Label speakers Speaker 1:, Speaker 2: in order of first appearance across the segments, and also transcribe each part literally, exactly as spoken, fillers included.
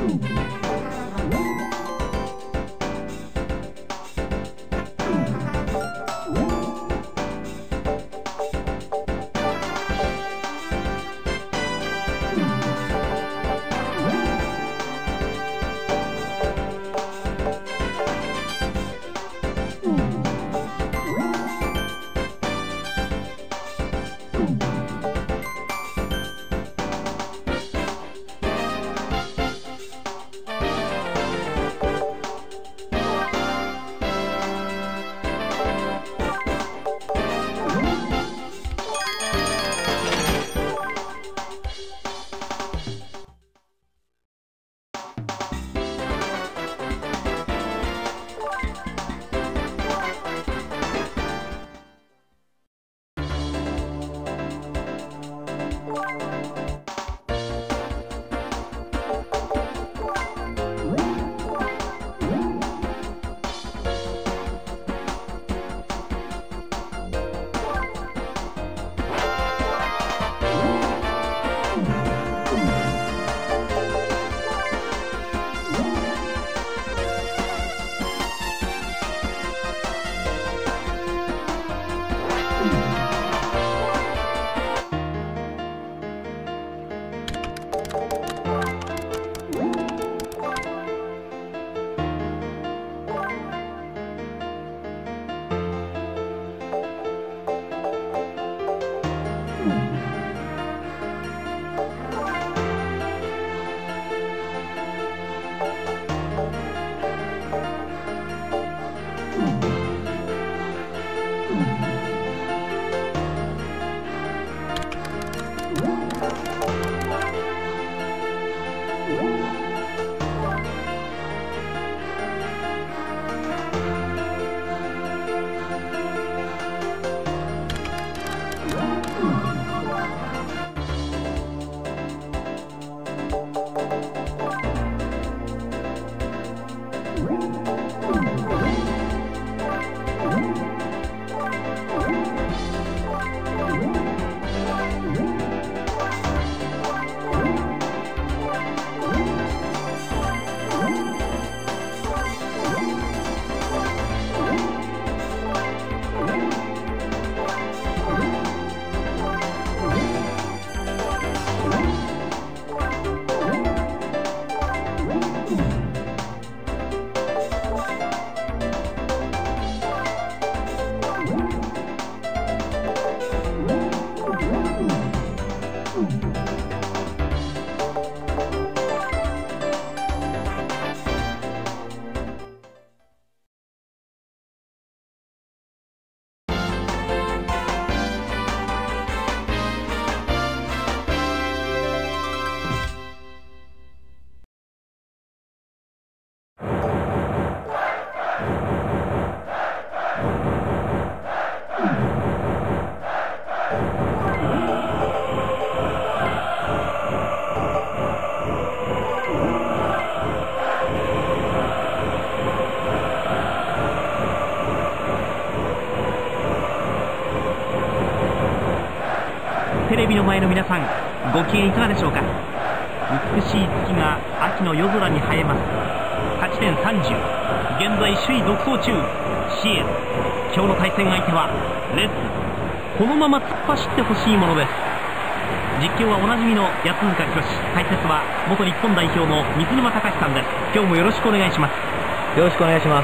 Speaker 1: テレビの前の皆さん、ご機嫌いかがでしょうか。美しい月が秋の夜空に映えます。勝ち点さんじゅう、現在首位独走中シエル。今日の対戦相手はレッズ。このまま突っ走ってほしいものです。実況はおなじみの八塚博、解説は元日本代表の水沼隆さんです。今日もよろしくお願いします。
Speaker 2: よろしくお願いします。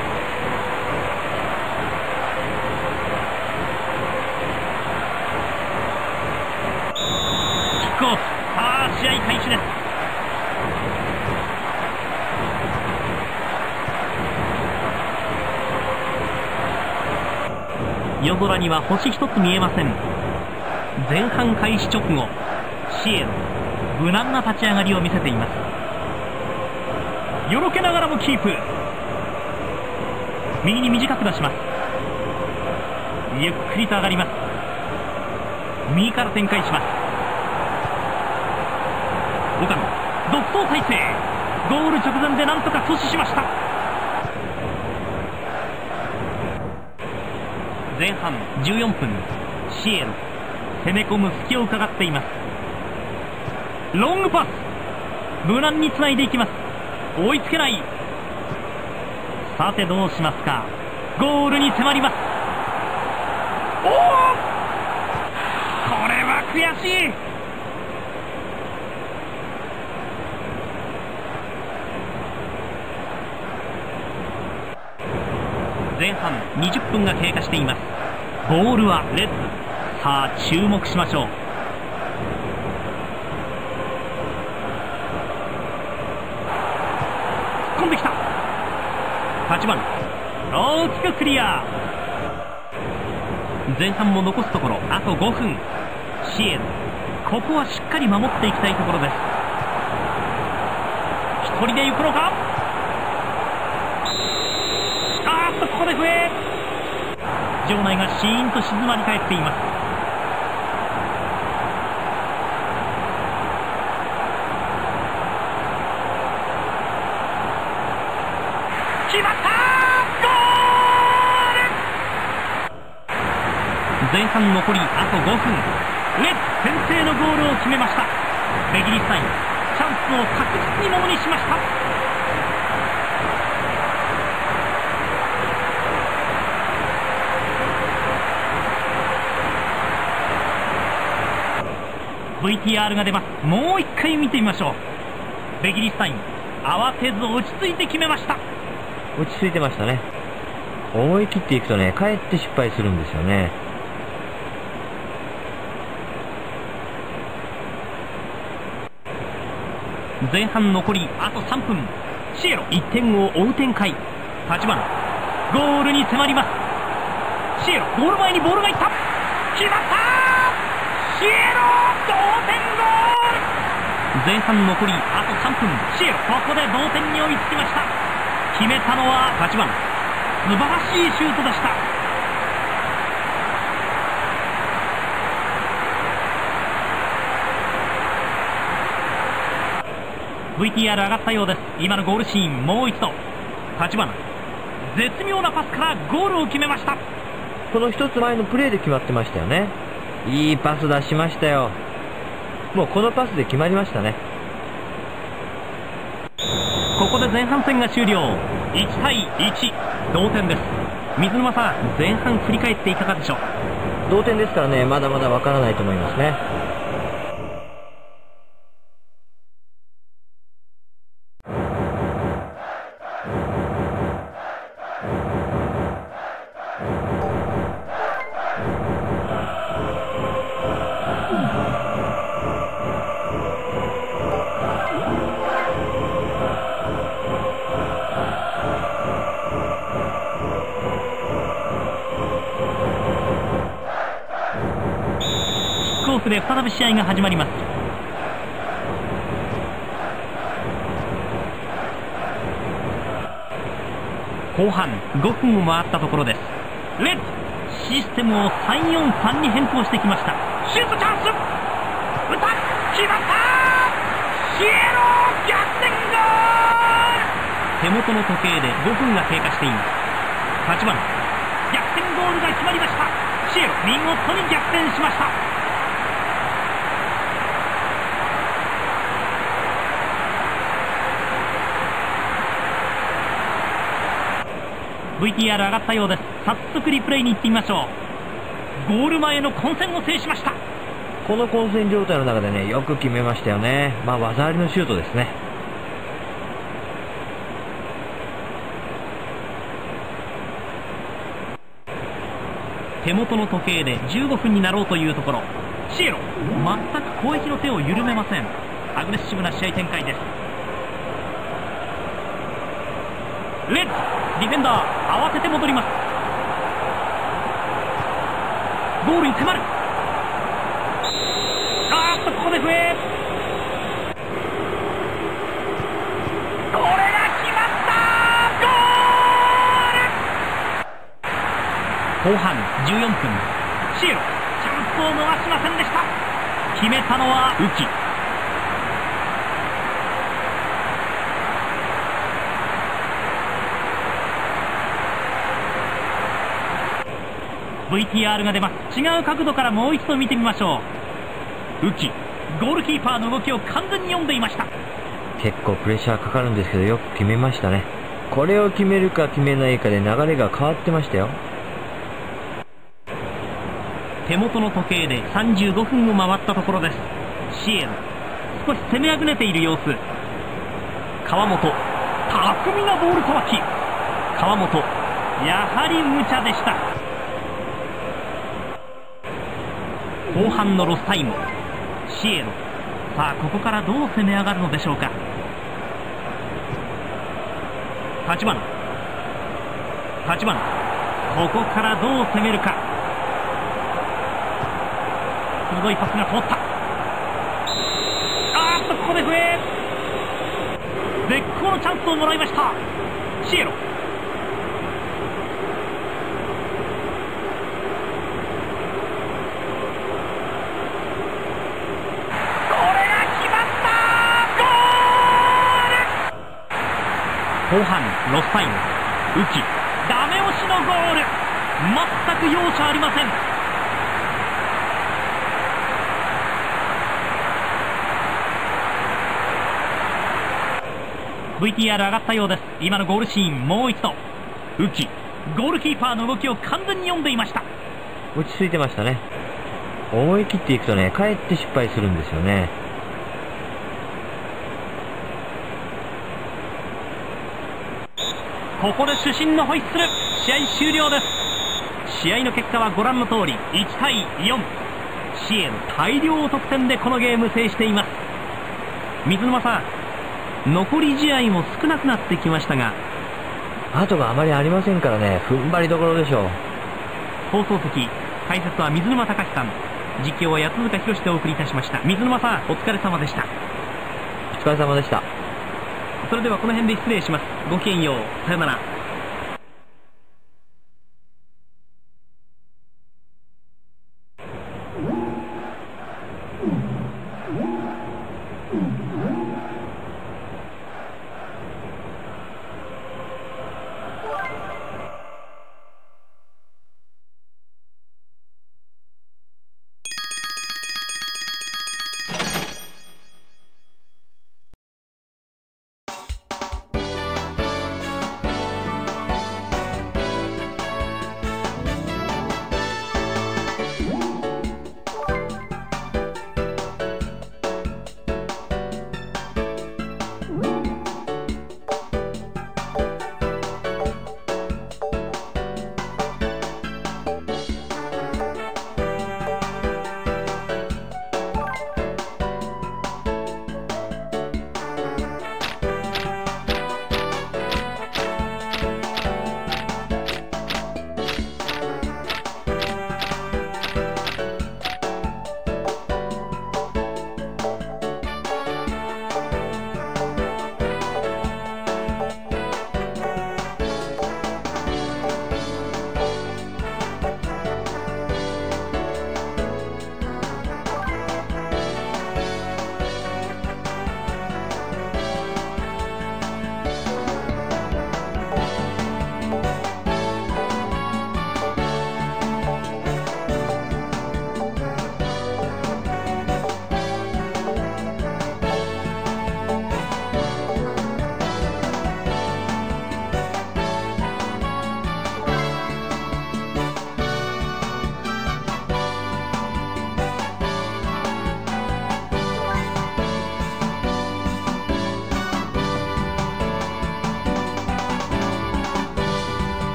Speaker 1: キックオフ。さあ試合開始です。夜空には星一つ見えません。前半開始直後、シエル無難な立ち上がりを見せています。よろけながらもキープ。右に短く出します。ゆっくりと上がります。右から展開します。岡野独走体制。ゴール直前でなんとか阻止しました。前半じゅうよんぷん、シエル攻め込む隙を伺っています。ロングパス、 無難につないでいきます。追いつけない。さてどうしますか。ゴールに迫ります。おお、これは悔しい。前半にじゅっぷんが経過しています。ボールはレッズ。さあ注目しましょう。突っ込んできた。はちばん大きくクリア。前半も残すところあとごふん。シエル、ここはしっかり守っていきたいところです。一人で行くのか。あーっとここで笛。場内がシーンと静まり返っています。決まった。前半残りあとごふん。レッズ先制のゴールを決めました。ベギリスタイン、チャンスを確実にものにしました。ブイティーアール が出ます。もう一回見てみましょう。ベギリスタイン、慌てず落ち着いて決めました。
Speaker 2: 落ち着いてましたね。思い切っていくとね、かえって失敗するんですよね。
Speaker 1: 前半残りあとさんぷん。シエロ、いってんを追う展開。はちばんゴールに迫ります。シエロ、ゴール前にボールがいった。決まった。シエロ、同点ゴール。前半残りあとさんぷん。シエロ、ここで同点に追いつきました。決めたのははちばん。素晴らしいシュートでした。ブイティーアール 上がったようです。今のゴールシーンもう一度。はちばん、絶妙なパスからゴールを決めました。
Speaker 2: この一つ前のプレーで決まってましたよね。いいパス出しましたよ。もうこのパスで決まりましたね。
Speaker 1: ここで前半戦が終了。いちたいいち、同点です。水沼さん、前半振り返っていかがでしょう。
Speaker 2: 同点ですからね、まだまだわからないと思いますね。
Speaker 1: で再び試合が始まります。後半ごふんを回ったところです。レッズシステムをさんよんさんに変更してきました。シュートチャンス、打った、決まった。シエロ、逆転ゴール。手元の時計でごふんが経過しています。はちばん逆転ゴールが決まりました。シエロ、見事に逆転しました。ブイティーアール 上がったようです。早速リプレイに行ってみましょう。ゴール前の混戦を制しました。
Speaker 2: この混戦状態の中でね、よく決めましたよね。まあ技ありのシュートですね。
Speaker 1: 手元の時計でじゅうごふんになろうというところ。シエロ、全く攻撃の手を緩めません。アグレッシブな試合展開です。レッズディフェンダー慌てて戻ります。ゴールに迫る。あーっとここで笛。これが決まった。ゴール。後半じゅうよんぷん。シエロ、チャンスを逃しませんでした。決めたのはウキ。ブイティーアール が出ます。違う角度からもう一度見てみましょう。ウキ、ゴールキーパーの動きを完全に読んでいました。
Speaker 2: 結構プレッシャーかかるんですけど、よく決めましたね。これを決めるか決めないかで流れが変わってましたよ。
Speaker 1: 手元の時計でさんじゅうごふんを回ったところです。シエロ、少し攻めあぐねている様子。川本、巧みなボールさばき。川本、やはり無茶でした。後半のロスタイム。シエロ、さあここからどう攻め上がるのでしょうか。立花、立花、ここからどう攻めるか。鋭いパスが通った。あーっとここで笛。絶好のチャンスをもらいました。シエロ、これが決まった。ゴール。後半ロスタイム。浮き、ダメ押しのゴール。全く容赦ありません。ブイティーアール 上がったようです。今のゴールシーン、もう一度。浮き、ゴールキーパーの動きを完全に読んでいました。
Speaker 2: 落ち着いてましたね。思い切っていくとね、かえって失敗するんですよね。
Speaker 1: ここで主審のホイッスル。試合終了です。試合の結果はご覧の通りいちたいよん。シエロ大量得点でこのゲーム制しています。水沼さん、残り試合も少なくなってきましたが、
Speaker 2: 後があまりありませんからね、踏ん張りどころでしょう。
Speaker 1: 放送席解説は水沼貴史さん、実況は八塚博でお送りいたしました。水沼さん、お疲れ様でした。
Speaker 2: お疲れ様でした。
Speaker 1: それではこの辺で失礼します。ごきげんよう。さよなら。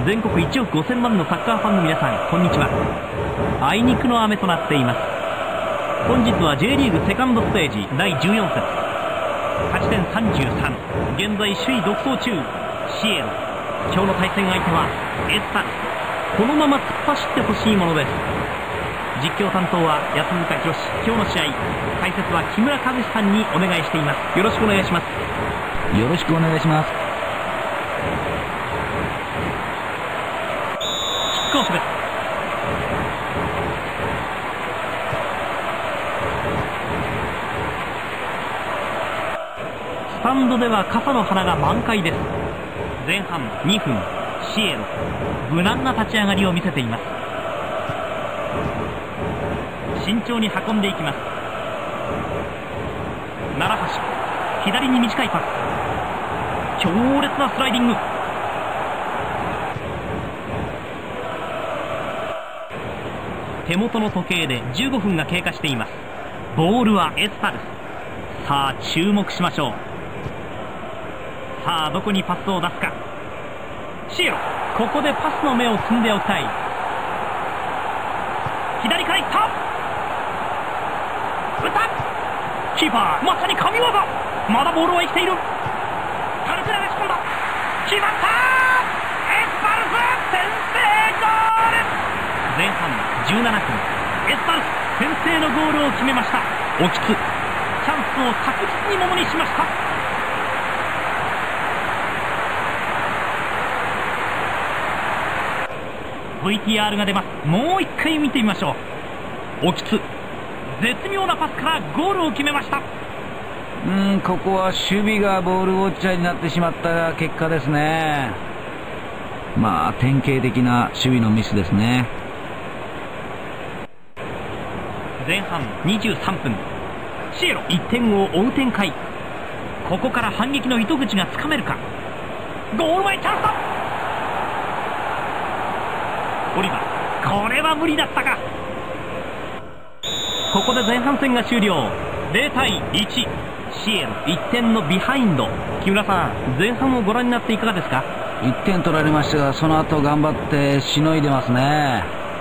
Speaker 1: 全国いちおくごせんまんのサッカーファンの皆さん、こんにちは。あいにくの雨となっています。本日は J リーグセカンドステージだいじゅうよん節、勝ち点さんじゅうさん、現在首位独走中シエロ。今日の対戦相手はエスパルス。このまま突っ走ってほしいものです。実況担当は安塚博史。今日の試合解説は木村和志さんにお願いしています。よろしくお願いします。
Speaker 3: よろしくお願いします。
Speaker 1: キックオフです。スタンドでは傘の花が満開です。前半にふん、シエロ無難な立ち上がりを見せています。慎重に運んでいきます。奈良橋、左に短いパス、強烈なスライディング。手元の時計でじゅうごふんが経過しています。ボールはエスパルス。さあ注目しましょう。さあどこにパスを出すか。シエロ、ここでパスの目を摘んでおきたい。左からいった、打った。キーパーまさに神業。まだボールは生きている。軽く流し込んだ。決まった。エスパルス先制ゴール。前半じゅうななふん、エスパルス先制のゴールを決めました。興津、チャンスを確実にものにしました。ブイティーアール が出ます。もう一回見てみましょう。興津、絶妙なパスからゴールを決めました。
Speaker 3: うーんここは守備がボールウォッチャーになってしまった結果ですね。まあ典型的な守備のミスですね。
Speaker 1: 前半にじゅうさんぷん、シエロいってんを追う展開。ここから反撃の糸口がつかめるか。ゴール前チャンスだ。オリバー、これは無理だったか。ここで前半戦が終了。ゼロたいいち、シエロいってんのビハインド。木村さん、前半をご覧になっていかがですか。
Speaker 3: いってん取られましたが、その後頑張ってしのいでますね。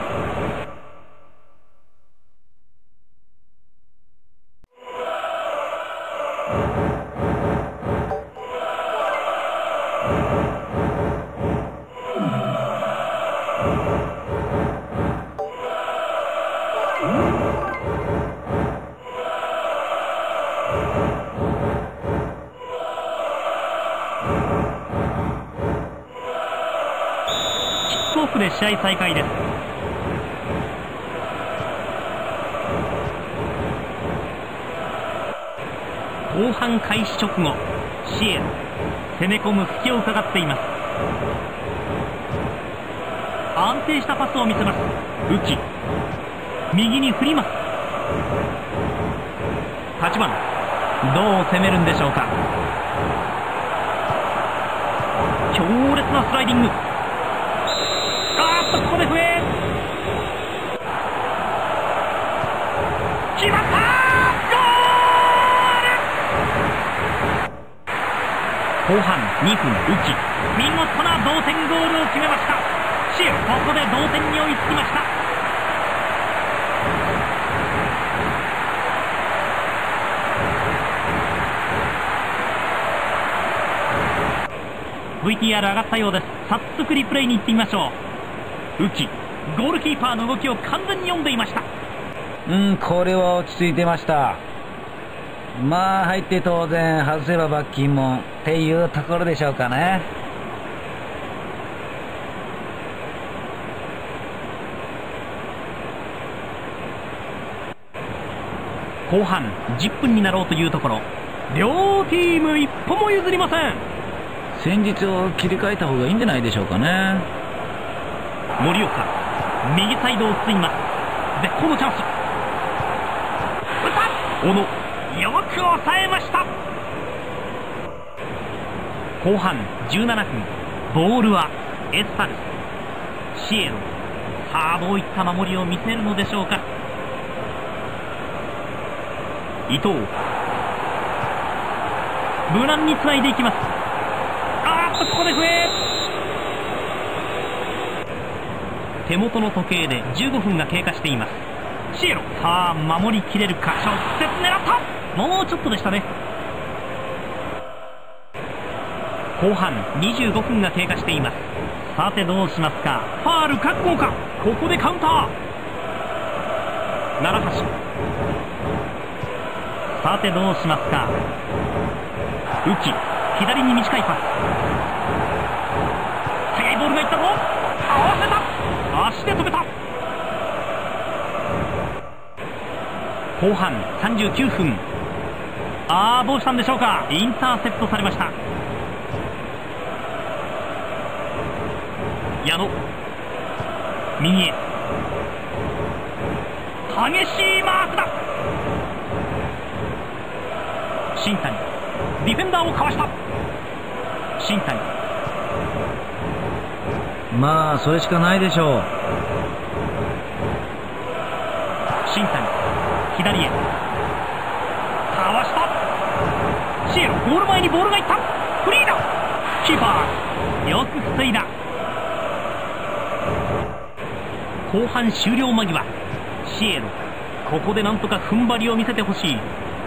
Speaker 1: キックオフで試合再開です。後半開始直後、シエロ攻め込む隙を伺っています。安定したパスを見せます。浮き右に振ります。立花、どう攻めるんでしょうか。強烈なスライディング。あーっとここで笛。決まった。後半にふん、浮き見事な同点ゴールを決めました。シエロ、ここで同点に追いつきました。ブイティーアール 上がったようです。早速リプレイに行ってみましょう。浮き、ゴールキーパーの動きを完全に読んでいました。
Speaker 3: うんこれは落ち着いてました。まあ入って当然、外せば罰金もっていうところでしょうかね。
Speaker 1: 後半じゅっぷんになろうというところ、両チーム一歩も譲りません。
Speaker 3: 戦術を切り替えた方がいいんじゃないでしょうかね。
Speaker 1: 森岡、右サイドを進みます。絶好のチャンス。打った。小野、よく抑えました。後半じゅうななふん、ボールはエスパルス。シエロ、さあどういった守りを見せるのでしょうか。伊藤、無難につないでいきます。あーっとここで笛。 手元の時計でじゅうごふんが経過しています。シエロ、さあ守りきれるか。直接狙った。もうちょっとでしたね。後半にじゅうごふんが経過しています。さてどうしますか。ファール覚悟か。ここでカウンター。奈良橋、さてどうしますか。浮き、左に短いパス。速いボールがいったぞ。合わせた。足で止めた。後半さんじゅうきゅうふん、ああどうしたんでしょうか。インターセプトされました。矢野、右へ、激しいマークだ。新谷、ディフェンダーをかわした。新谷、
Speaker 3: まあそれしかないでしょう。
Speaker 1: 新谷、左へ、かわした。シエロ、ゴール前にボールがいった。フリーだ。キーパーよく防いだ。後半終了間際、シエロ、ここでなんとか踏ん張りを見せてほしい。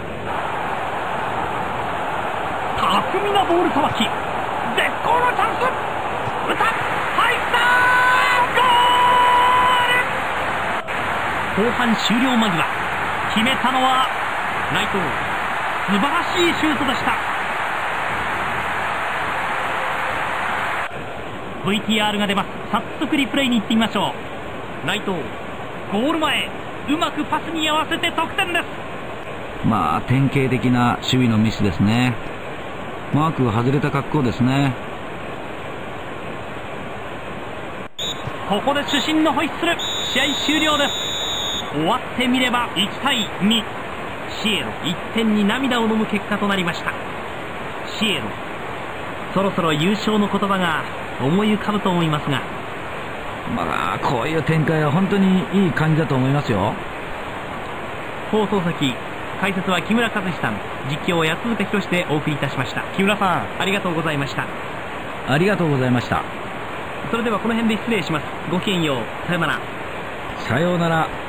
Speaker 1: 巧みなボールさばき、絶好のチャンス。打った、入った、ゴール。後半終了間際、決めたのは内藤。素晴らしいシュートでした。 ブイティーアール が出ます。早速リプレイに行ってみましょう。内藤、ゴール前、うまくパスに合わせて得点です。
Speaker 3: まあ典型的な守備のミスですね。マークが外れた格好ですね。
Speaker 1: ここで主審のホイッスル。試合終了です。終わってみればいちたいに、シエロいってんに涙を飲む結果となりました。シエロ、そろそろ優勝の言葉が思い浮かぶと思いますが、
Speaker 3: まあこういう展開は本当にいい感じだと思いますよ。
Speaker 1: 放送席、解説は木村和志さん、実況は安塚博でお送りいたしました。木村さん、ありがとうございました。
Speaker 3: ありがとうございました。
Speaker 1: それではこの辺で失礼します。ごきげんよう。さよなら。
Speaker 3: さようなら。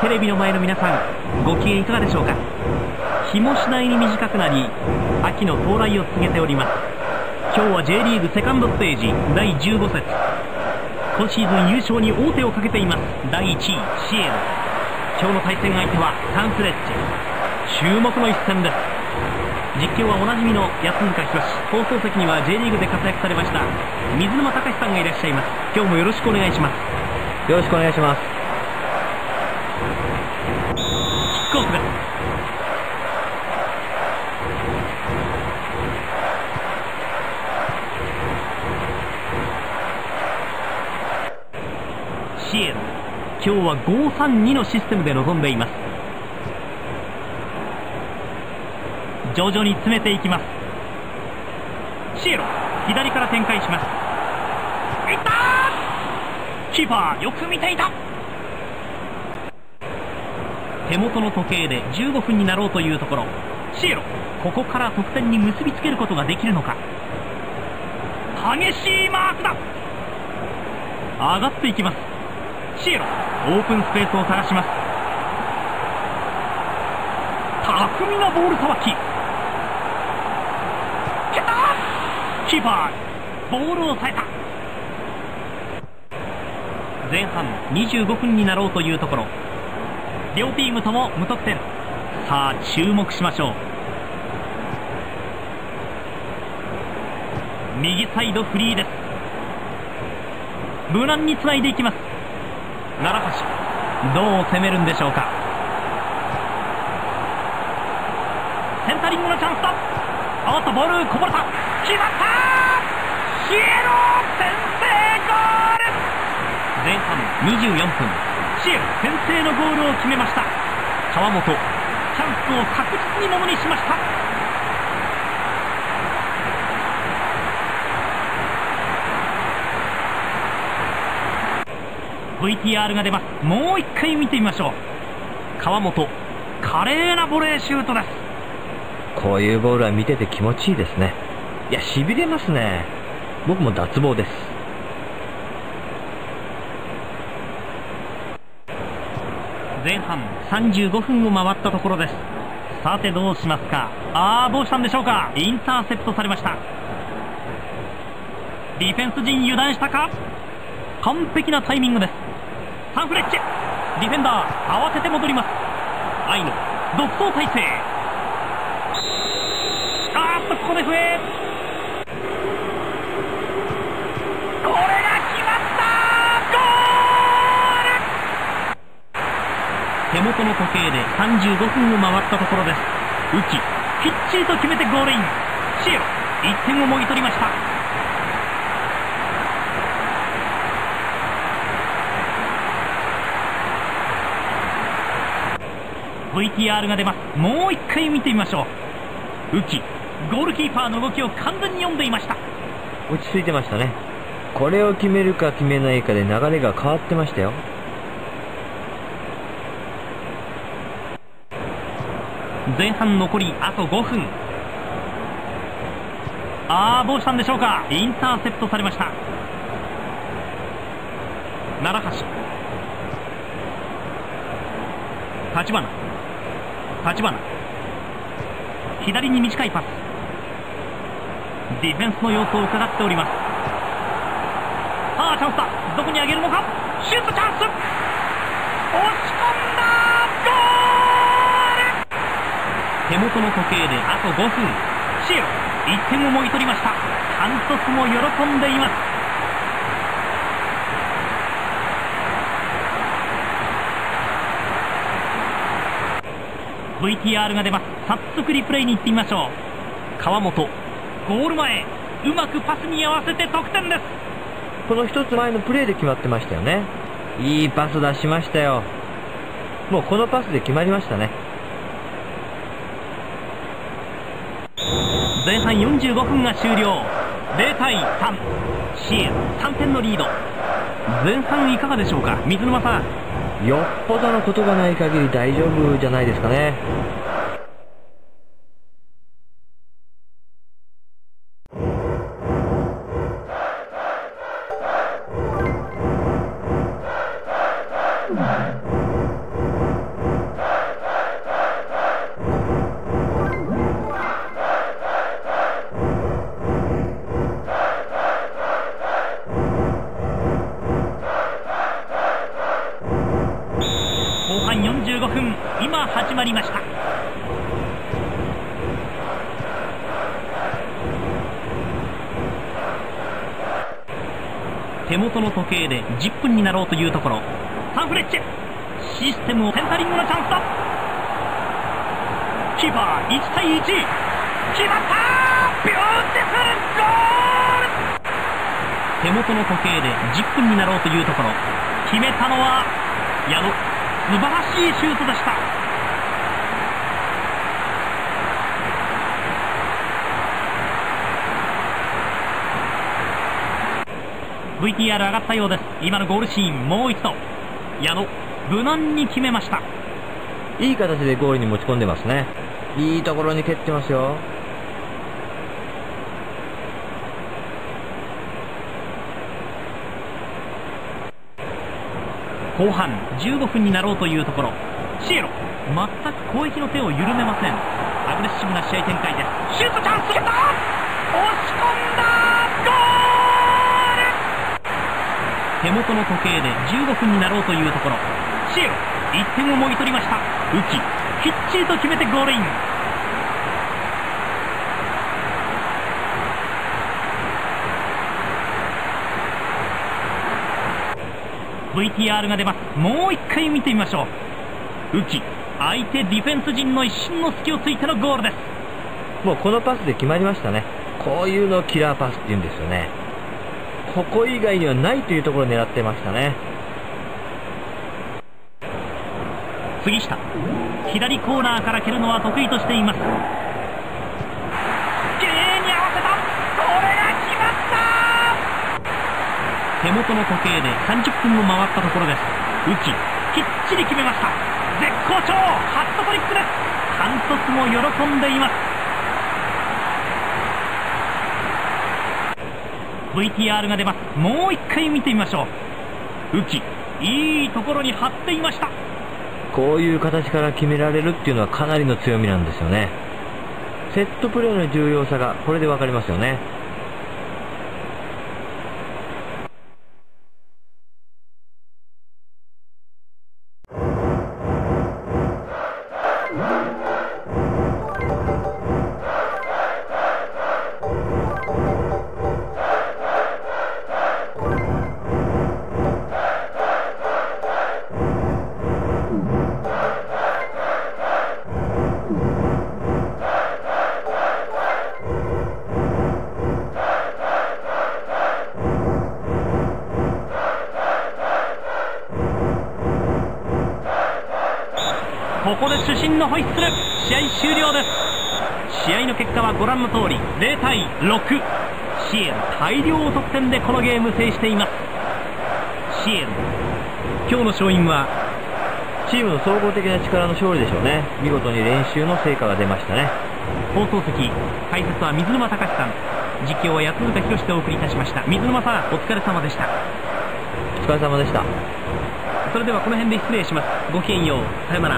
Speaker 1: テレビの前の皆さん、ご機嫌いかがでしょうか。日も次第に短くなり、秋の到来を告げております。今日は J リーグセカンドステージだいじゅうご節、今シーズン優勝に王手をかけていますだいいちいシエロ。今日の対戦相手はサンフレッチェ、注目の一戦です。実況はおなじみの安塚博、放送席には J リーグで活躍されました水沼隆さんがいらっしゃいます。今日もよろしくお願いします。
Speaker 2: よろしくお願いします。
Speaker 1: キックオフです。シエロ、今日はごさんにのシステムで臨んでいます。徐々に詰めていきます。シエロ、左から展開します。いった、キーパーよく見ていた。手元の時計でじゅうごふんになろうというところ。シエロ、ここから得点に結びつけることができるのか。激しいマークだ。上がっていきます。シエロ、オープンスペースを探します。巧みなボールさばき。蹴った、キーパーボールを抑えた。前半にじゅうごふんになろうというところ。両チームとも無得点。さあ注目しましょう。右サイドフリーです。無難につないでいきます。奈良橋、どう攻めるんでしょうか。センタリングのチャンスだ。おっとボールこぼれた。決まった、シエロ先制ゴール。前半にじゅうよんふん、シエロ先制のゴールを決めました。川本、チャンスを確実にものにしました。ブイティーアール が出ます。もう一回見てみましょう。川本、華麗なボレーシュートです。
Speaker 2: こういうボールは見てて気持ちいいですね。いや、しびれますね。僕も脱帽です。
Speaker 1: 前半さんじゅうごふんを回ったところです。さてどうしますか。あー、どうしたんでしょうか。インターセプトされました。ディフェンス陣油断したか。完璧なタイミングです。サンフレッチェ、ディフェンダー慌てて戻ります。アイノ、独走体制。あーっとここで笛。これが決まった、ゴール。手元の時計でさんじゅうごふんを回ったところです。ウキ、きっちりと決めてゴールイン。シエロ、いってんをもぎ取りました。ブイティーアール が出ます。もう一回見てみましょう。ウキ、ゴールキーパーの動きを完全に読んでいました。
Speaker 2: 落ち着いてましたね。これを決めるか決めないかで流れが変わってましたよ。
Speaker 1: 前半残りあとごふん。あー、どうしたんでしょうか。インターセプトされました。奈良橋、立花、立花、左に短いパス。ディフェンスの様子を伺っております。さあチャンスだ。どこに上げるのか。シュートチャンス。押し込んだ、ゴール。手元の時計であとごふん。シエロ、いってんをもぎ取りました。監督も喜んでいます。ブイティーアール が出ます。早速リプレイに行ってみましょう。川本、ゴール前、うまくパスに合わせて得点です。
Speaker 2: この一つ前のプレーで決まってましたよね。いいパス出しましたよ。もうこのパスで決まりましたね。
Speaker 1: 前半よんじゅうごふんが終了。ゼロたいさん、シエロさんてんのリード。前半いかがでしょうか、水沼さん。
Speaker 2: よっぽどのことがない限り大丈夫じゃないですかね。
Speaker 1: 半よんじゅうごふん、今始まりました。手元の時計でじゅっぷんになろうというところ、サンフレッチェシステムをセンタリングのチャンスだ。キーパーいちたいいち、決まった、ビューティフルゴール。手元の時計でじゅっぷんになろうというところ、決めたのは矢野。素晴らしいシュートでした。ブイティーアール 上がったようです。今のゴールシーン、もう一度矢野、無難に決めました。
Speaker 2: いい形でゴールに持ち込んでますね。いいところに蹴ってますよ。
Speaker 1: 後半じゅうごふんになろうというところ、シエロ全く攻撃の手を緩めません。アグレッシブな試合展開です。シュートチャンス、押し込んだ、ゴール。手元の時計でじゅうごふんになろうというところ、シエロいってんをもぎ取りました。浮ききっちりと決めてゴールイン。ブイティーアール が出ます。もう一回見てみましょう。浮き相手ディフェンス陣の一瞬の隙をついてのゴールです。
Speaker 2: もうこのパスで決まりましたね。こういうのをキラーパスって言うんですよね。ここ以外にはないというところを狙ってましたね。
Speaker 1: 杉下左コーナーから蹴るのは得意としています。綺麗に合わせた、これが決まった。手元の時計でさんじゅっぷんを回ったところです。浮ききっちり決めました。絶好調、ハットトリックです。監督も喜んでいます。 ブイティーアール が出ます。もう一回見てみましょう。浮きいいところに張っていました。
Speaker 2: こういう形から決められるっていうのはかなりの強みなんですよね。セットプレーの重要さがこれで分かりますよね。
Speaker 1: ここで主審のホイッスル、試合終了です。試合の結果はご覧の通りゼロたいろく。シエル大量得点でこのゲーム制しています。シエル今日の勝因は
Speaker 2: チームの総合的な力の勝利でしょうね。見事に練習の成果が出ましたね。
Speaker 1: 放送席解説は水沼隆さん、実況は八塚博でお送りいたしました。水沼さん、お疲れ様でした。
Speaker 2: お疲れ様でした。
Speaker 1: それではこの辺で失礼します。ごきげんよう、さよなら。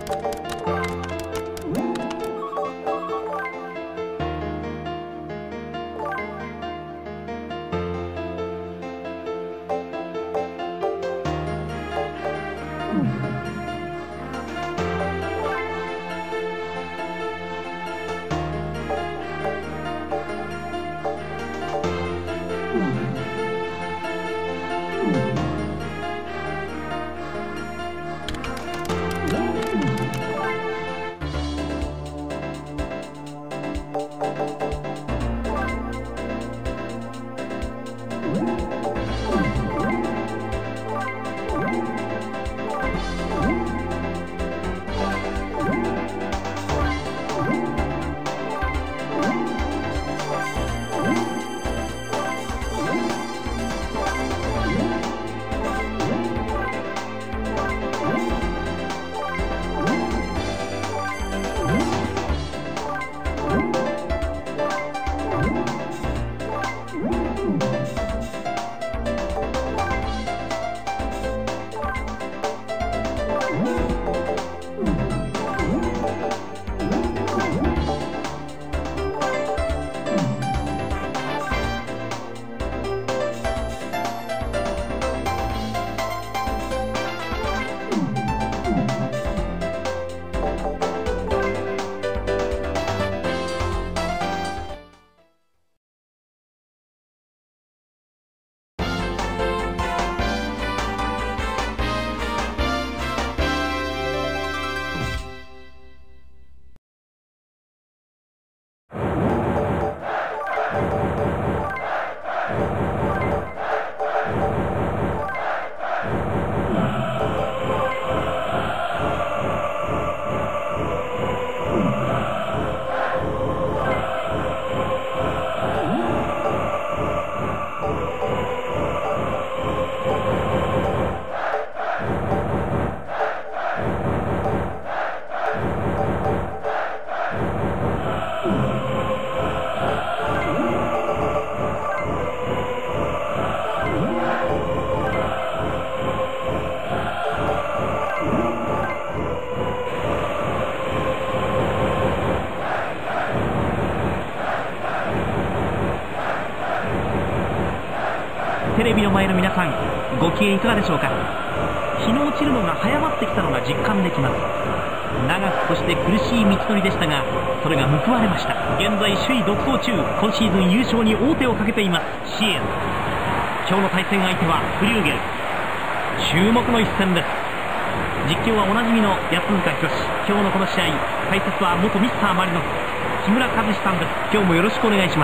Speaker 1: テレビの前の皆さん、ご機嫌いかがでしょうか。日の落ちるのが早まってきたのが実感できます。長くそして苦しい道のりでしたが、それが報われました。現在首位独走中、今シーズン優勝に王手をかけていますシエン。今日の対戦相手はフリューゲル。注目の一戦です。実況はおなじみの安塚博。今日のこの試合、解説は元ミスターマリノス木村和志さんです。今日もよろしくお願いします。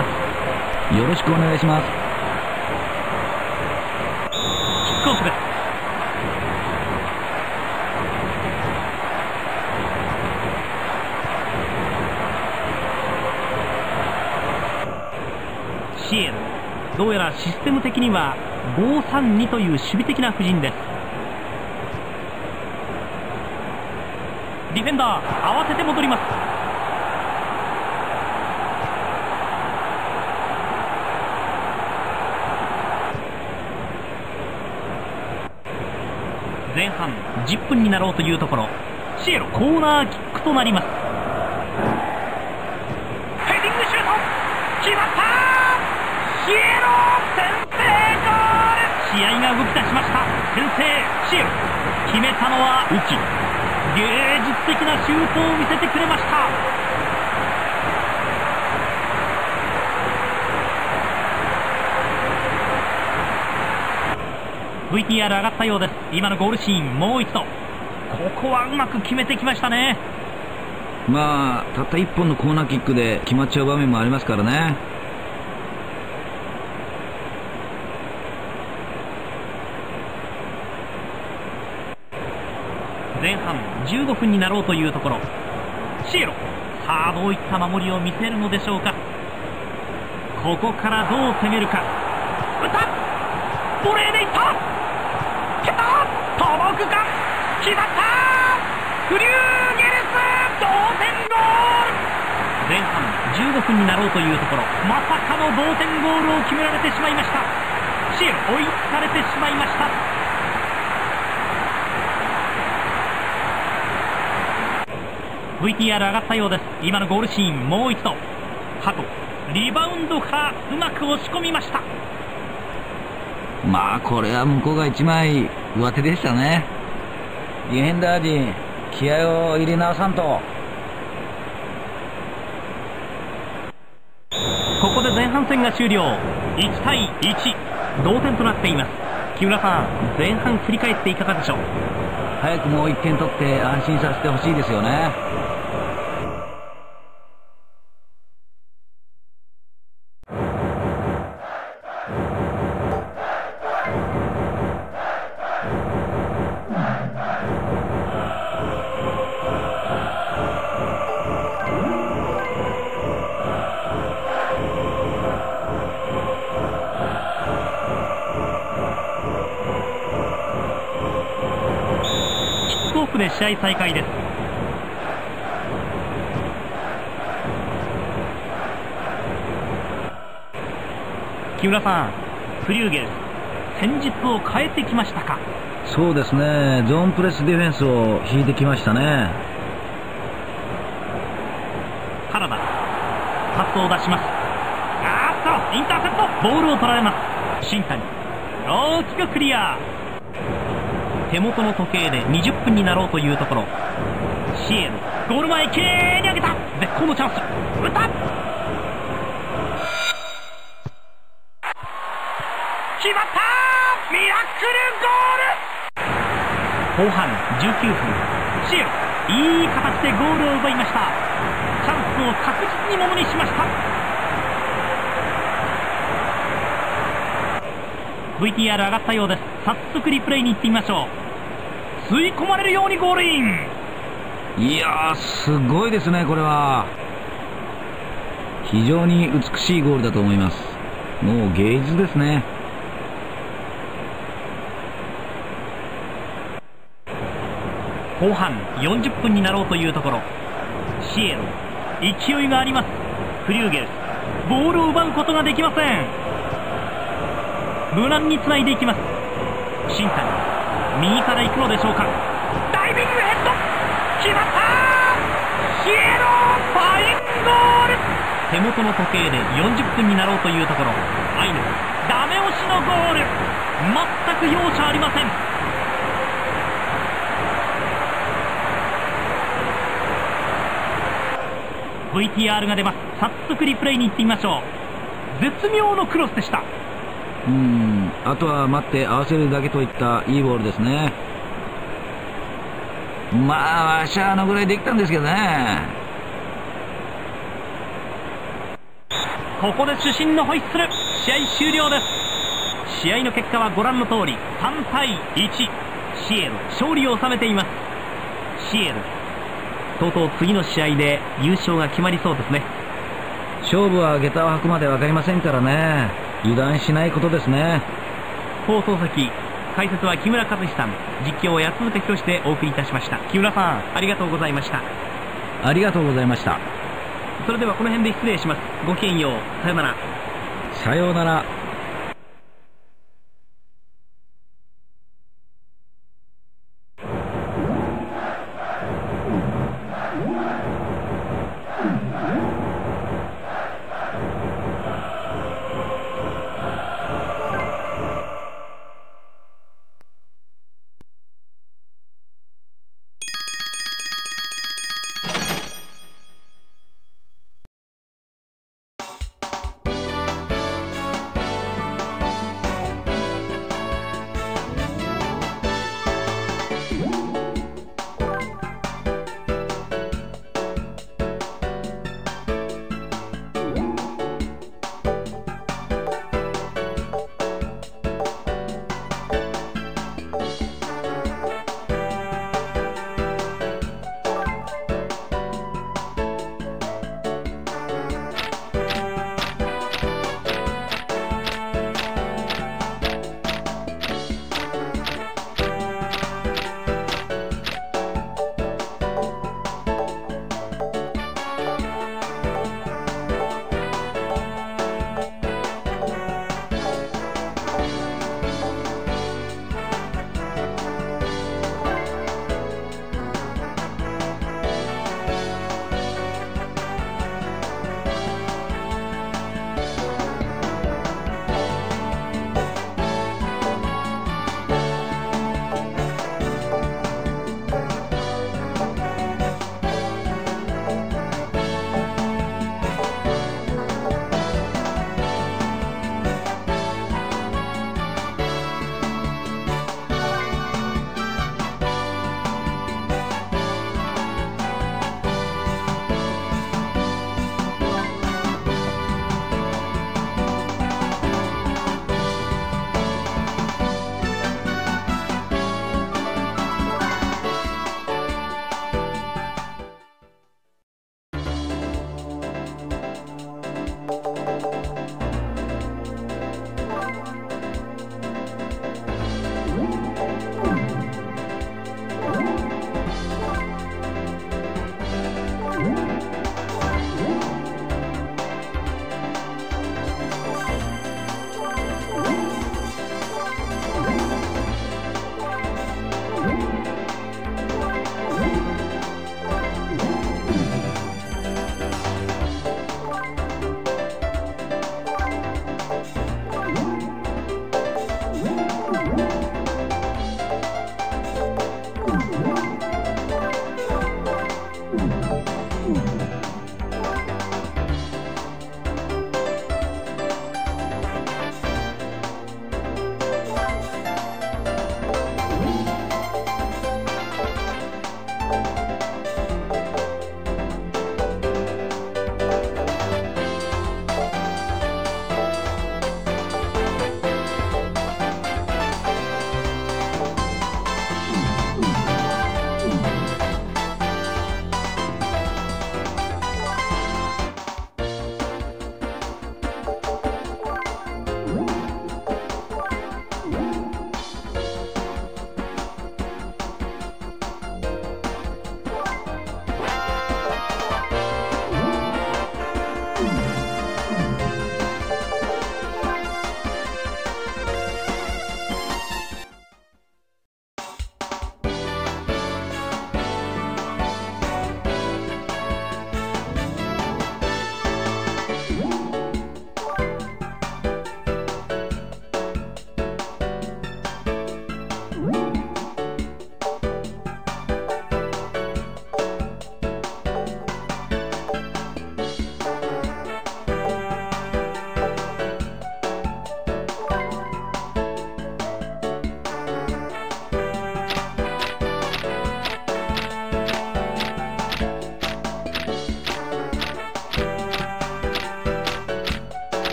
Speaker 3: よろしくお願いします。
Speaker 1: キックオフです。シエン、どうやらシステム的にはごさんにという守備的な布陣です。ディフェンダー慌てて戻ります。前半じゅっぷんになろうというところ、シエロコーナーキックとなります。ヘディングシュート決まった。シエロ先制ゴール。試合が動き出しました。先制シエロ、決めたのはウキ。芸術的なシュートを見せてくれました。ブイティーアール 上がったようです。今のゴールシーンもう一度、ここはうまく決めてきましたね。
Speaker 3: まあたったいっぽんのコーナーキックで決まっちゃう場面もありますからね。
Speaker 1: 前半じゅうごふんになろうというところ、シエロ、さあどういった守りを見せるのでしょうか。ここからどう攻めるか。打った、ボレーでいった、蹴った、届くか、決まった。フリューゲルス同点ゴール。前半じゅうごふんになろうというところ、まさかの同点ゴールを決められてしまいました。シエロ追いつかれてしまいました。 ブイティーアール 上がったようです。今のゴールシーン、もう一度ハト、リバウンドからうまく押し込みました。
Speaker 3: まあこれは向こうが一枚上手でしたね。ディフェンダー陣気合を入れ直さんと。
Speaker 1: ここで前半戦が終了。いちたいいち、同点となっています。木村さん、前半振り返っていかがでしょう。
Speaker 3: 早くもういってん取って安心させてほしいですよね。
Speaker 1: で試合再開です。木村さん、フリューゲル戦術を変えてきましたか。
Speaker 3: そうですね、ゾーンプレスディフェンスを引いてきましたね。
Speaker 1: 原田パスを出します。あーっとインターセプト、ボールを取られます。新谷大きくクリア。手元の時計でにじゅっぷんになろうというところ。シエルゴール前きれいに上げた。絶好のチャンス。打った。決まった。ミラクルゴール。後半じゅうきゅうふん、シエルいい形でゴールを奪いました。チャンスを確実にものにしました。 ブイティーアール 上がったようです。早速リプレイに行ってみましょう。吸い込まれるようにゴールイン。
Speaker 3: いやー、すごいですね。これは非常に美しいゴールだと思います。もう芸術ですね。
Speaker 1: 後半よんじゅっぷんになろうというところ。シエロ勢いがあります。フリューゲルボールを奪うことができません。無難につないでいきます。新谷右から行くのでしょうか。ダイビングヘッド決まった。シエロファインゴール。手元の時計でよんじゅっぷんになろうというところ。アイヌダメ押しのゴール。全く容赦ありません。ブイティーアール が出ます。早速リプレイに行ってみましょう。絶妙のクロスでした。
Speaker 3: うーん、あとは待って合わせるだけといったいいボールですね。まあわしゃあのぐらいできたんですけどね。
Speaker 1: ここで主審のホイッスル。試合終了です。試合の結果はご覧の通りさんたいいち、シエル勝利を収めています。シエルとうとう次の試合で優勝が決まりそうですね。
Speaker 3: 勝負は下駄を履くまで分かりませんからね。油断しないことですね。
Speaker 1: 放送席解説は木村和志さん、実況は安塚博でお送りいたしました。木村さん、ありがとうございました。
Speaker 3: ありがとうございました。
Speaker 1: それではこの辺で失礼します。ごきげんよう。さよなら。
Speaker 3: さようなら。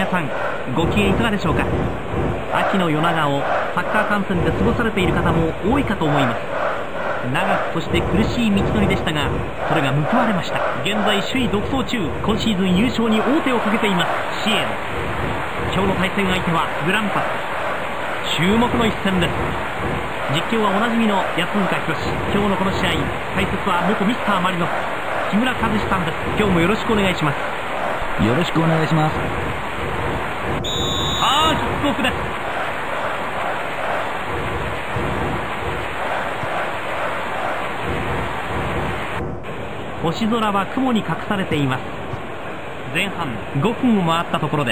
Speaker 1: 皆さん、ご機嫌いかがでしょうか。秋の夜長をサッカー観戦で過ごされている方も多いかと思います。長くそして苦しい道のりでしたが、それが報われました。現在首位独走中、今シーズン優勝に王手をかけていますシエロ。今日の対戦相手はグランパス。注目の一戦です。実況はおなじみの安塚博。今日のこの試合、解説は元ミスターマリノス木村和志さんです。今日もよろしくお願いします。
Speaker 3: よろしくお願いします。
Speaker 1: あー、キックオフです。星空は雲に隠されています。前半ごふんを回ったところです。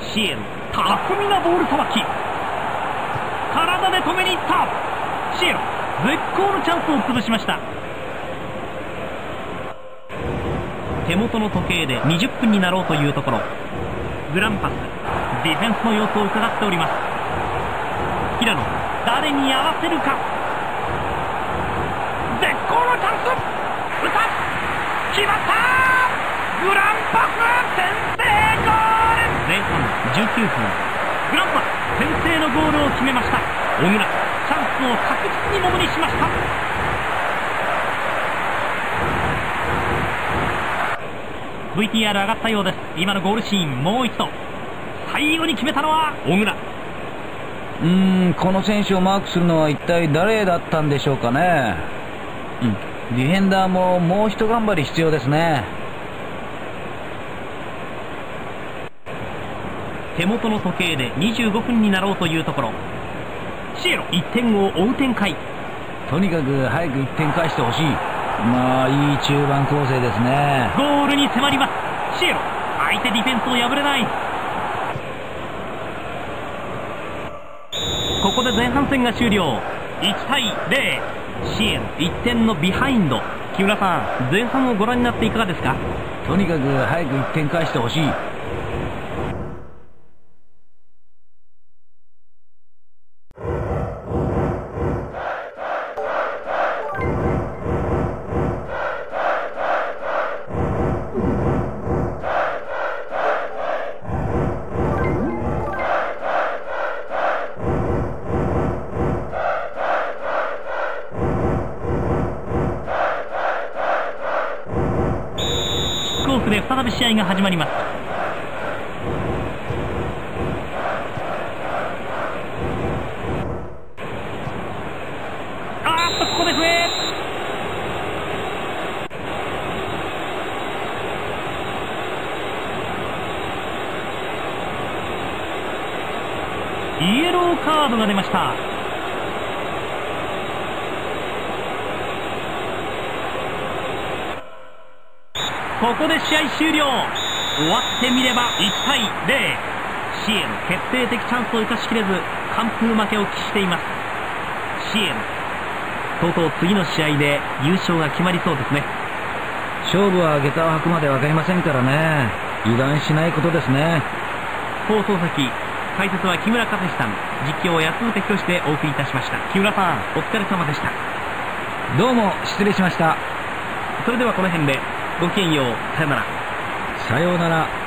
Speaker 1: シエロ、巧みなボールさばき、体で止めにいった。シエロ、絶好のチャンスを潰しました。手元の時計でにじゅっぷんになろうというところ。グランパス、ディフェンスの様子を伺っております。平野、誰に合わせるか。絶好のチャンス、打った、決まった。グランパス先制ゴール。前半じゅうきゅうふん、グランパス先制のゴールを決めました。小倉、チャンスを確実にものにしました。ブイティーアール 上がったようです。今のゴールシーン、もう一度。最後に決めたのは小倉。
Speaker 3: うーん、この選手をマークするのは一体誰だったんでしょうかね。うん、ディフェンダーももう一頑張り必要ですね。
Speaker 1: 手元の時計でにじゅうごふんになろうというところ。シエロ、いってんを追う展開。
Speaker 3: とにかく早くいってん返してほしい。まあいい中盤構成ですね。
Speaker 1: ゴールに迫ります。シエロ、相手ディフェンスを破れない。ここで前半戦が終了。いちたいゼロ、シエロいってんのビハインド。木村さん、前半をご覧になっていかがですか。
Speaker 3: とにかく早くいってん返してほしい。
Speaker 1: で再び試合が始まります。あーっと、ここで笛。イエローカードが出ました。ここで試合終了。終わってみればいちたいゼロ。シエロ、決定的チャンスを生かしきれず完封負けを喫しています。シエロ、とうとう次の試合で優勝が決まりそうですね。
Speaker 3: 勝負は下駄を履くまで分かりませんからね。油断しないことですね。
Speaker 1: 放送席、解説は木村和志さん、実況は安塚博でお送りいたしました。木村さん、お疲れ様でした。
Speaker 3: どうも失礼しました。
Speaker 1: それではこの辺でごきげんよう。さよなら。
Speaker 3: さようなら。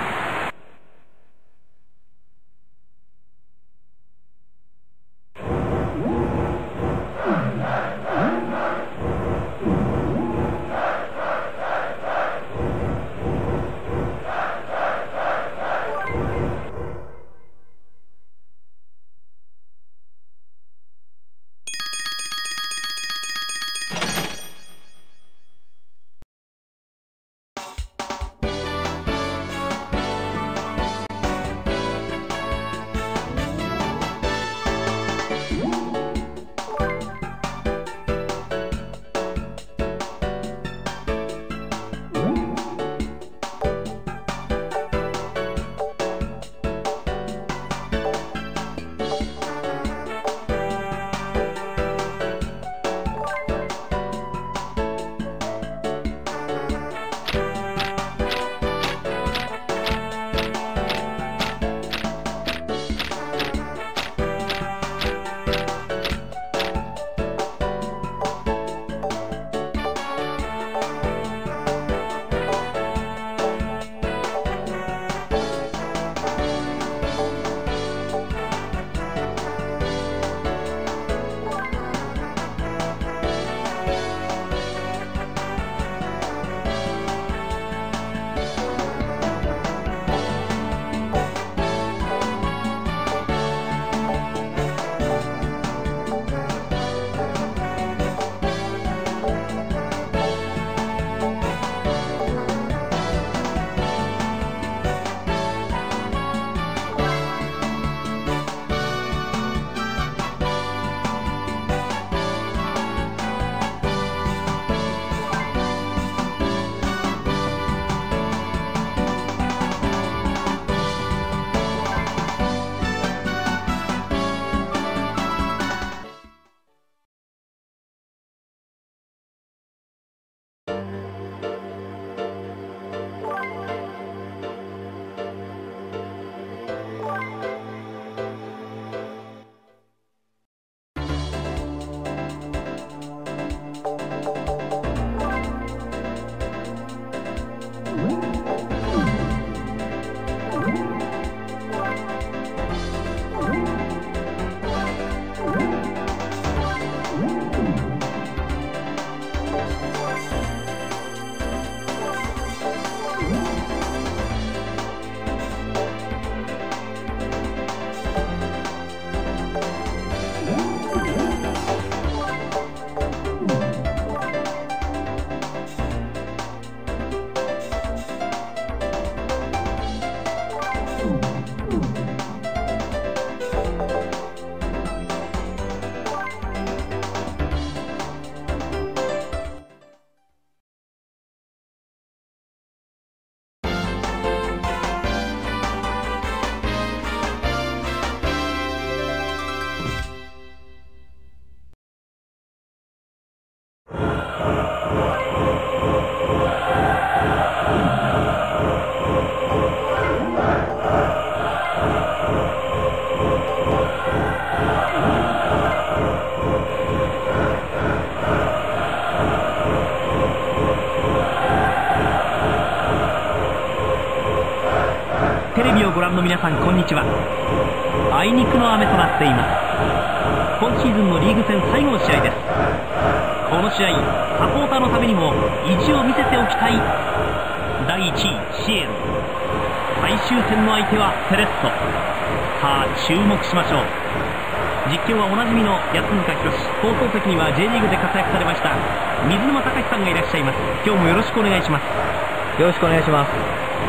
Speaker 1: の皆さん、こんにちは。あいにくの雨となっています。今シーズンのリーグ戦最後の試合です。この試合、サポーターのためにも意地を見せておきたいだいいちいシエロ、最終戦の相手はセレッソ。さあ注目しましょう。実況はおなじみの安塚博史、放送席には J リーグで活躍されました水沼隆さんがいらっしゃいます。今日もよろしくお願いします。
Speaker 2: よろしくお願いします。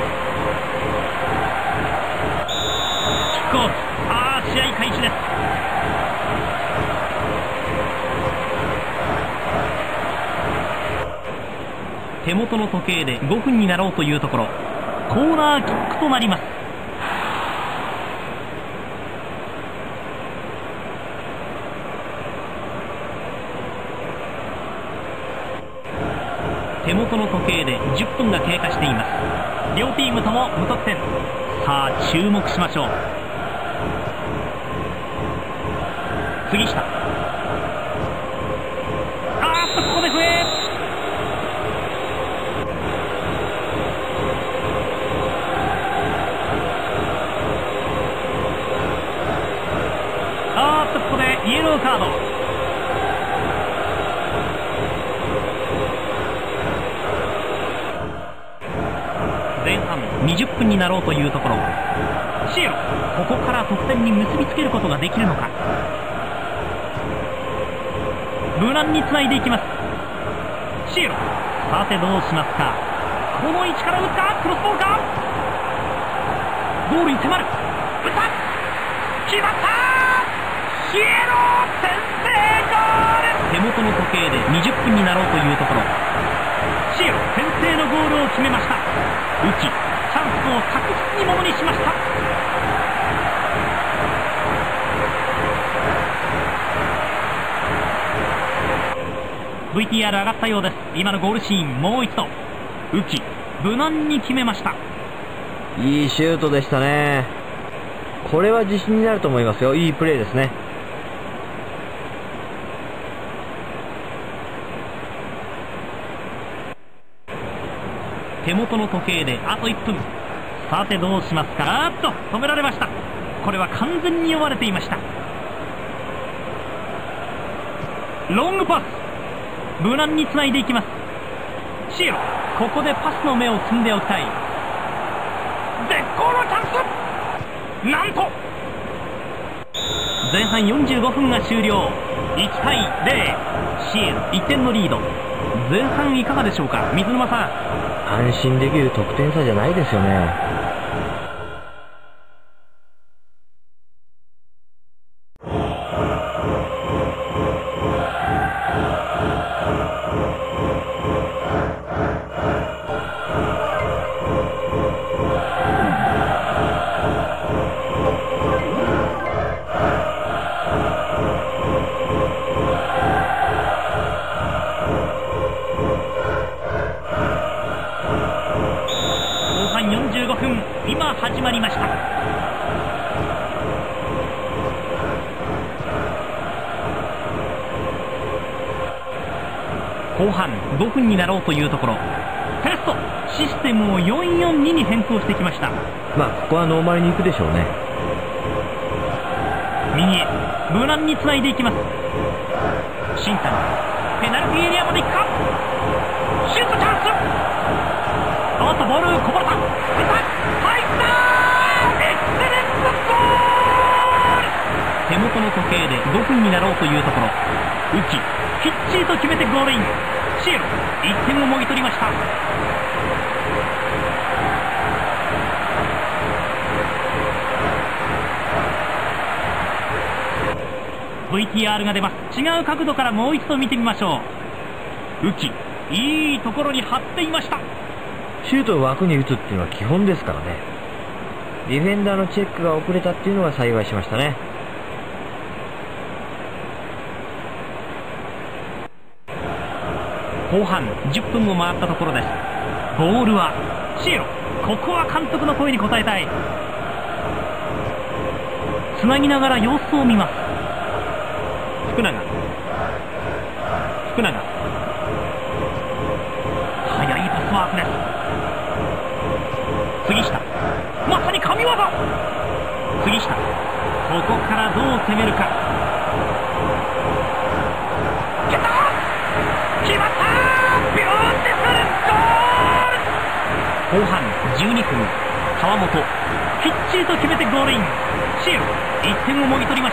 Speaker 1: キックオフ、さあ試合開始です。手元の時計でごふんになろうというところ、コーナーキックとなります。手元の時計でじゅっぷんが経過しています。両チームとも無得点。さあ注目しましょう。杉下、あーっとここで笛。あーっとここでイエローカード。前半にじゅっぷんになろうというところ、シエロ、ここから得点に結びつけることができるのか。無難につないでいきます。シエロ、さてどうしますか。この位置から打った、クロスボールか。ゴールに迫る、打った、決まった。シエロ先制ゴール。手元の時計でにじゅっぷんになろうというところ、シエロ先制のゴールを決めました。ウキ、チャンスを確実にものにしました。 ブイティーアール 上がったようです。今のゴールシーン、もう一度ウキ、無難に決めました。
Speaker 2: いいシュートでしたね。これは自信になると思いますよ。いいプレーですね。
Speaker 1: 手元の時計であといっぷん。さてどうしますか。あーっと止められました。これは完全に読まれていました。ロングパス、無難につないでいきます。シエロ、ここでパスの目を摘んでおきたい。絶好のチャンス。なんと前半よんじゅうごふんが終了。いちたいゼロ、シエロいってんのリード。前半いかがでしょうか、水沼さん。
Speaker 2: 安心できる得点差じゃないですよね。
Speaker 1: 今始まりました。後半ごふんになろうというところ、テストシステムをよんよんにに変更してきました。
Speaker 2: まあここはノーマルに行くでしょうね。
Speaker 1: 右へ無難につないでいきます。新谷、ペナルティーエリアまで行くか。シュートチャンス。あっとボールこぼれた。入った、エクセレントゴール。手元の時計でごふんになろうというところ、ウキ、きっちりと決めてゴールイン。シエロいってんをもぎ取りました。ブイティーアール が出ます。違う角度からもう一度見てみましょう。ウキ、いいところに張っていました。
Speaker 2: シュートを枠に打つっていうのは基本ですからね。ディフェンダーのチェックが遅れたっていうのが幸いしましたね。
Speaker 1: 後半じゅっぷんを回ったところです。ボールはシエロ、ここは監督の声に応えたい。つなぎながら様子を見ます。福永、福永、速いパスワークです。杉下、まさに神業。 杉下、ここからどう攻めるか。決った決まった、ビューティフルゴール。後半じゅうにふん、川本きっちりと決めてゴールイン。シエロいってんをもぎ取りました。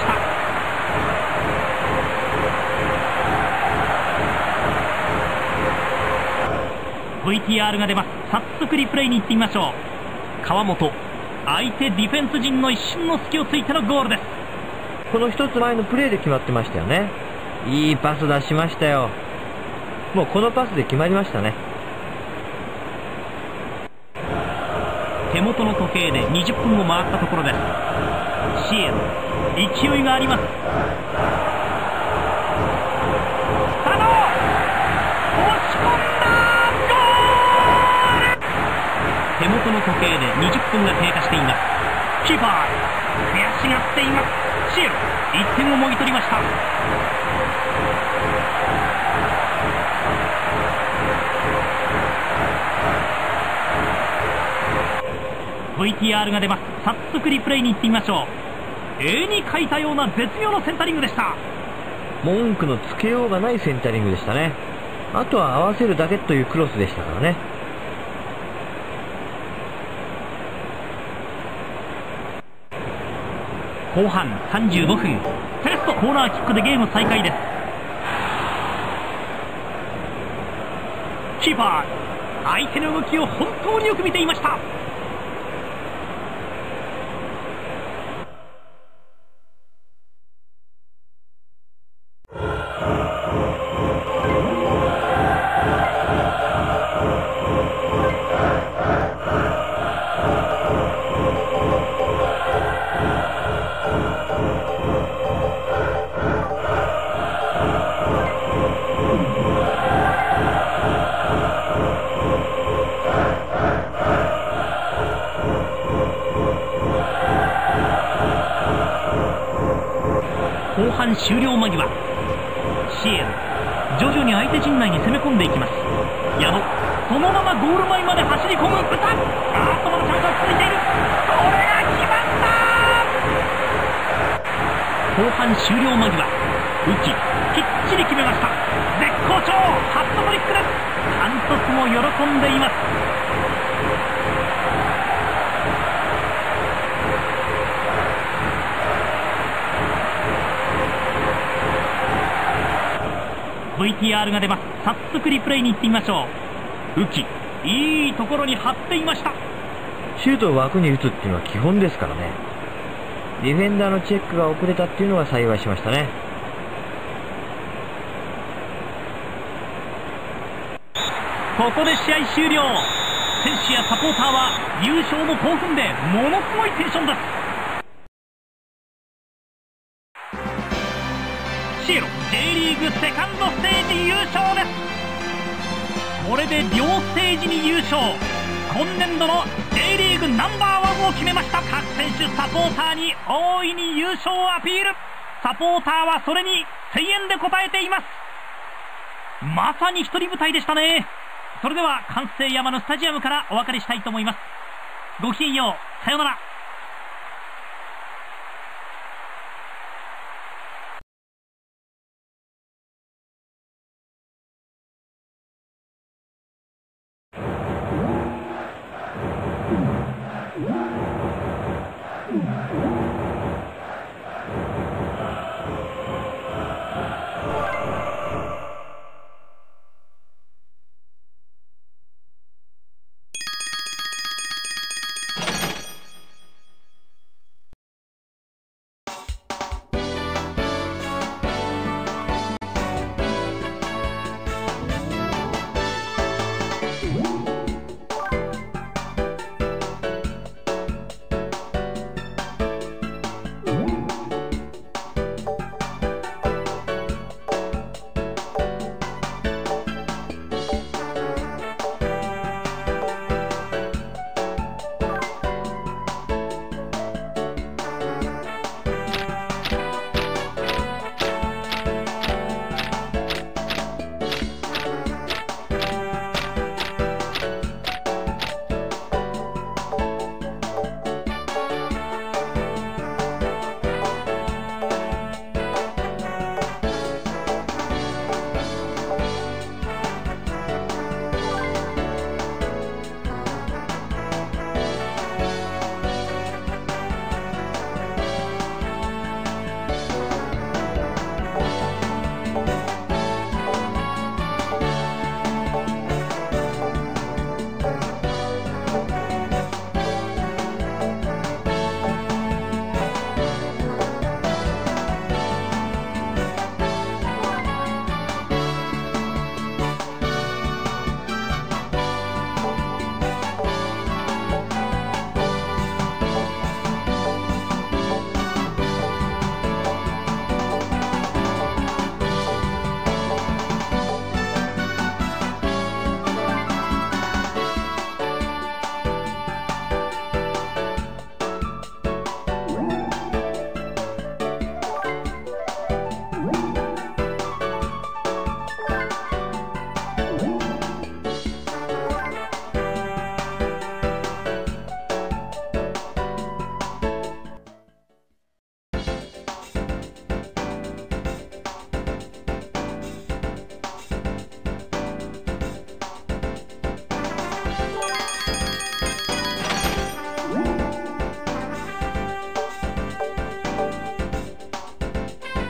Speaker 1: ブイティーアール が出ます。早速リプレイに行ってみましょう。川本、相手ディフェンス陣の一瞬の隙をついてのゴールです。
Speaker 2: この一つ前のプレーで決まってましたよね。いいパス出しましたよ。もうこのパスで決まりましたね。
Speaker 1: 手元の時計でにじゅっぷんを回ったところです。シエロ、勢いがあります。佐野、押し込んだ、ゴール。手元の時計でにじゅっぷんが経過しています。キーパー悔しがっています。シエロいってんをもぎ取りました。ブイティーアール が出ます。早速リプレイに行ってみましょう。絵に描いたような絶妙のセンタリングでした。
Speaker 2: 文句のつけようがないセンタリングでしたね。あとは合わせるだけというクロスでしたからね。
Speaker 1: 後半さんじゅうごふん、セレストコーナーキックでゲーム再開です。キーパー相手の動きを本当によく見ていました。後半終了間際、シエロ徐々に相手陣内に攻め込んでいきます。矢野、そのままゴール前まで走り込む。歌、あーっとまだチャンスが続いている。これが決まった。後半終了間際、ウキきっちり決めました。絶好調、ハットトリックです。監督も喜んでいます。ブイティーアール が出ます。早速リプレイに行ってみましょう。ウキ、いいところに張っていました。
Speaker 2: シュートを枠に打つっていうのは基本ですからね。ディフェンダーのチェックが遅れたっていうのが幸いしましたね。
Speaker 1: ここで試合終了。選手やサポーターは優勝の興奮でものすごいテンションです。シエロ J リーグセカンドステージ優勝です。これで両ステージに優勝。今年度の J リーグナンバーワンを決めました。各選手サポーターに大いに優勝をアピール。サポーターはそれに声援で応えています。まさに一人舞台でしたね。それでは関西山のスタジアムからお別れしたいと思います。ごきげんよう、さようなら。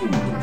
Speaker 4: の舞